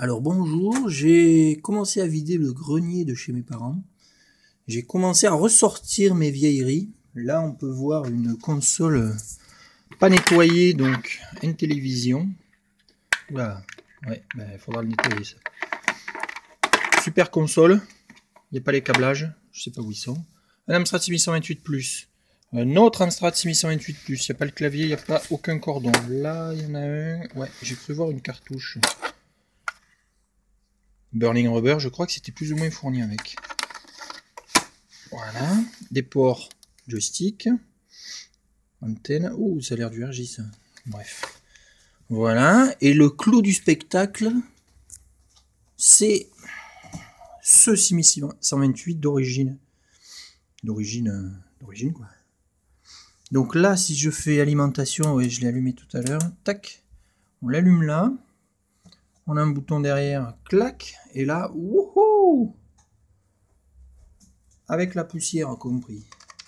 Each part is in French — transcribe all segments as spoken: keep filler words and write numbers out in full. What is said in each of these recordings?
Alors bonjour, j'ai commencé à vider le grenier de chez mes parents. J'ai commencé à ressortir mes vieilleries. Là on peut voir une console pas nettoyée, donc une télévision. Oula, ouais, il ben, faudra le nettoyer ça. Super console, il n'y a pas les câblages, je sais pas où ils sont. Un Amstrad six cent vingt-huit plus. Un autre Amstrad six cent vingt-huit plus, il n'y a pas le clavier, il n'y a pas aucun cordon. Là il y en a un, ouais, j'ai cru voir une cartouche. Burning Rubber, je crois que c'était plus ou moins fourni avec. Voilà, des ports joystick, antenne. Oh, ça a l'air du R J ça. Bref. Voilà, et le clou du spectacle, c'est ce six cent vingt-huit d'origine. D'origine, d'origine quoi. Donc là, si je fais alimentation, ouais, je l'ai allumé tout à l'heure, tac, on l'allume là. On a un bouton derrière, clac, et là, wouhou, avec la poussière compris.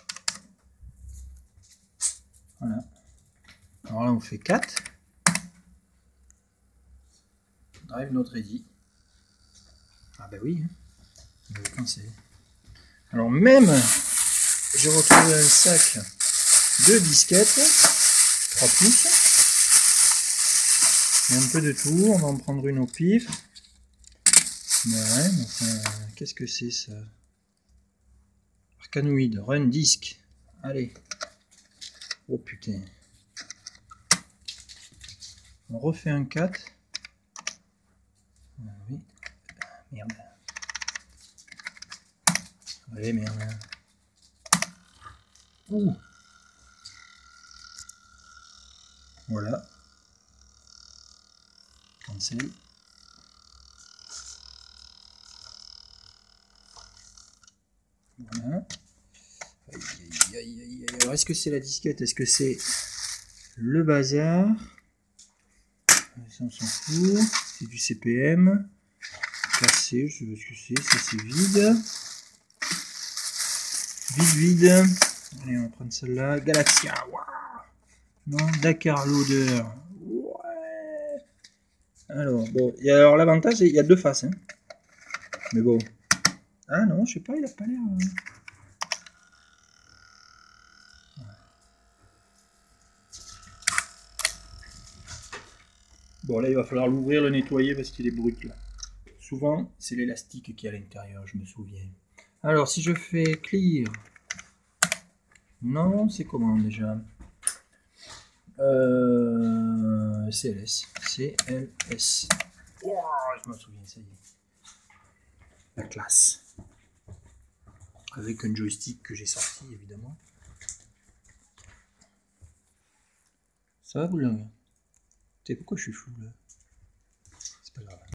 Voilà. Alors là, on fait quatre. Drive not ready. Ah bah oui, hein. Pensé. Alors même, j'ai retrouvé un sac de disquettes, trois pouces. Il y a un peu de tout, on va en prendre une au pif. Ouais, enfin, qu'est-ce que c'est ça? Arcanoid, run disc. Allez. Oh putain. On refait un quatre. Ah oui. Merde. Allez, merde. Ouh. Voilà. Cancel. Voilà. Aïe, aïe, aïe, aïe. Alors, est-ce que c'est la disquette? Est-ce que c'est le bazar? Ça, on s'en fout. C'est du C P M. Cassé, je sais pas ce que c'est. Ça, c'est vide. Vide, vide. Allez, on va prendre celle-là. Galaxia. Wow. Non, Dakar Loader. Ouais. Alors, bon. Et alors, l'avantage, il y a deux faces. Hein. Mais bon. Ah non, je sais pas, il a pas l'air. Hein. Bon, là, il va falloir l'ouvrir, le nettoyer parce qu'il est brut là. Souvent, c'est l'élastique qui est à l'intérieur, je me souviens. Alors, si je fais clear. Non, c'est comment déjà? euh, C L S. C L S. Oh, je me souviens, ça y est. La classe. Avec un joystick que j'ai sorti, évidemment. Ça va vous là? Tu sais pourquoi je suis flou là? C'est pas grave.